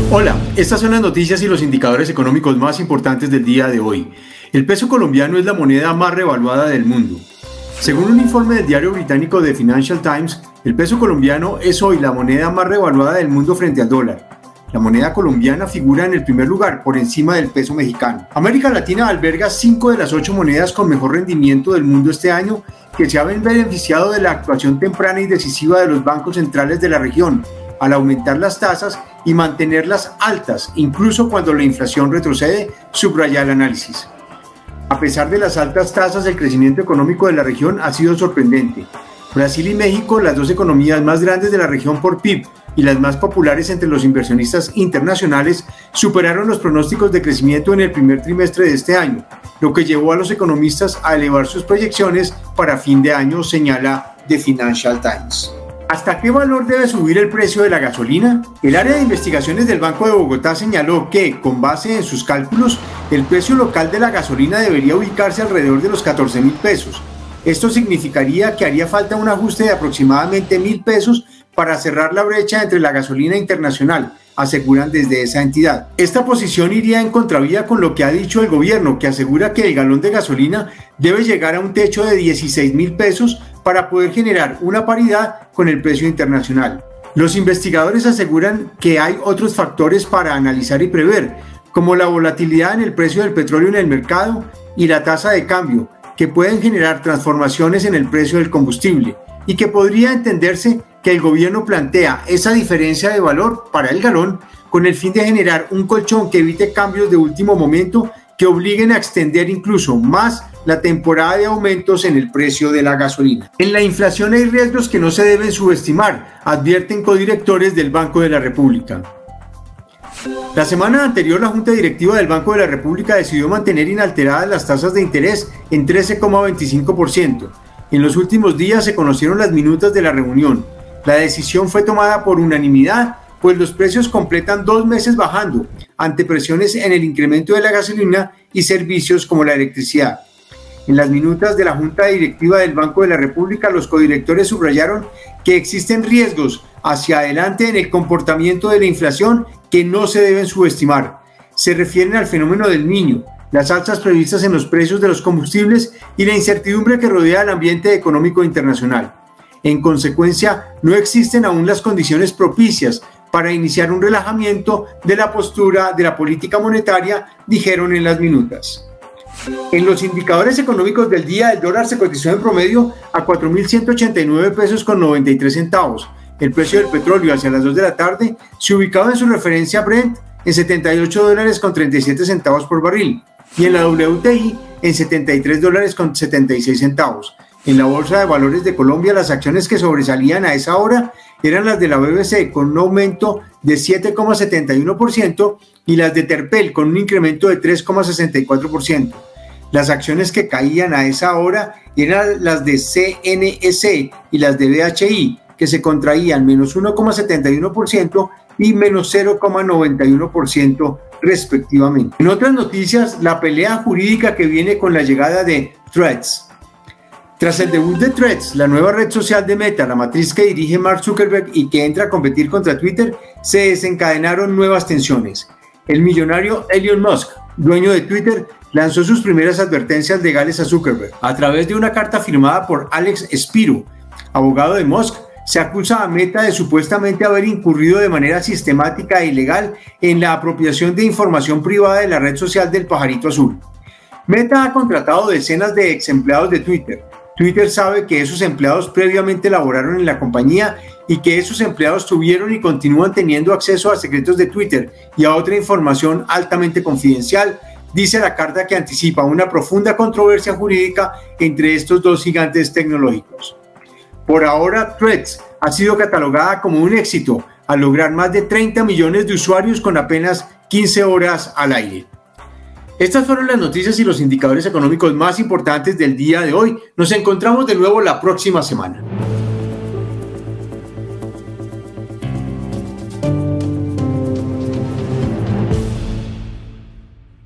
Hola, estas son las noticias y los indicadores económicos más importantes del día de hoy. El peso colombiano es la moneda más revaluada del mundo. Según un informe del diario británico The Financial Times, el peso colombiano es hoy la moneda más revaluada del mundo frente al dólar. La moneda colombiana figura en el primer lugar, por encima del peso mexicano. América Latina alberga 5 de las 8 monedas con mejor rendimiento del mundo este año, que se han beneficiado de la actuación temprana y decisiva de los bancos centrales de la región, al aumentar las tasas y mantenerlas altas, incluso cuando la inflación retrocede, subraya el análisis. A pesar de las altas tasas, el crecimiento económico de la región ha sido sorprendente. Brasil y México, las dos economías más grandes de la región por PIB y las más populares entre los inversionistas internacionales, superaron los pronósticos de crecimiento en el primer trimestre de este año, lo que llevó a los economistas a elevar sus proyecciones para fin de año, señala The Financial Times. ¿Hasta qué valor debe subir el precio de la gasolina? El área de investigaciones del Banco de Bogotá señaló que, con base en sus cálculos, el precio local de la gasolina debería ubicarse alrededor de los 14.000 pesos. Esto significaría que haría falta un ajuste de aproximadamente 1.000 pesos para cerrar la brecha entre la gasolina internacional, aseguran desde esa entidad. Esta posición iría en contravía con lo que ha dicho el gobierno, que asegura que el galón de gasolina debe llegar a un techo de 16.000 pesos para poder generar una paridad con el precio internacional. Los investigadores aseguran que hay otros factores para analizar y prever, como la volatilidad en el precio del petróleo en el mercado y la tasa de cambio, que pueden generar transformaciones en el precio del combustible, y que podría entenderse que el gobierno plantea esa diferencia de valor para el galón con el fin de generar un colchón que evite cambios de último momento que obliguen a extender incluso más la temporada de aumentos en el precio de la gasolina. En la inflación hay riesgos que no se deben subestimar, advierten codirectores del Banco de la República. La semana anterior, la Junta Directiva del Banco de la República decidió mantener inalteradas las tasas de interés en 13,25%. En los últimos días se conocieron las minutas de la reunión. La decisión fue tomada por unanimidad, pues los precios completan 2 meses bajando, ante presiones en el incremento de la gasolina y servicios como la electricidad. En las minutas de la Junta Directiva del Banco de la República, los codirectores subrayaron que existen riesgos hacia adelante en el comportamiento de la inflación que no se deben subestimar. Se refieren al fenómeno del Niño, las alzas previstas en los precios de los combustibles y la incertidumbre que rodea el ambiente económico internacional. En consecuencia, no existen aún las condiciones propicias para iniciar un relajamiento de la postura de la política monetaria, dijeron en las minutas. En los indicadores económicos del día, el dólar se cotizó en promedio a 4.189 pesos con 93 centavos. El precio del petróleo hacia las 2 de la tarde se ubicaba en su referencia Brent en 78 dólares con 37 centavos por barril y en la WTI en 73 dólares con 76 centavos. En la Bolsa de Valores de Colombia, las acciones que sobresalían a esa hora eran las de la BBC con un aumento de 7,71% y las de Terpel con un incremento de 3,64%. Las acciones que caían a esa hora eran las de CNEC y las de BHI, que se contraían menos 1,71% y menos 0,91% respectivamente. En otras noticias, la pelea jurídica que viene con la llegada de Threads. Tras el debut de Threads, la nueva red social de Meta, la matriz que dirige Mark Zuckerberg y que entra a competir contra Twitter, se desencadenaron nuevas tensiones. El millonario Elon Musk, dueño de Twitter, lanzó sus primeras advertencias legales a Zuckerberg. A través de una carta firmada por Alex Spiro, abogado de Musk, se acusa a Meta de supuestamente haber incurrido de manera sistemática e ilegal en la apropiación de información privada de la red social del pajarito azul. Meta ha contratado decenas de ex empleados de Twitter. Twitter sabe que esos empleados previamente laboraron en la compañía y que esos empleados tuvieron y continúan teniendo acceso a secretos de Twitter y a otra información altamente confidencial, dice la carta que anticipa una profunda controversia jurídica entre estos dos gigantes tecnológicos. Por ahora, Threads ha sido catalogada como un éxito al lograr más de 30 millones de usuarios con apenas 15 horas al aire. Estas fueron las noticias y los indicadores económicos más importantes del día de hoy. Nos encontramos de nuevo la próxima semana.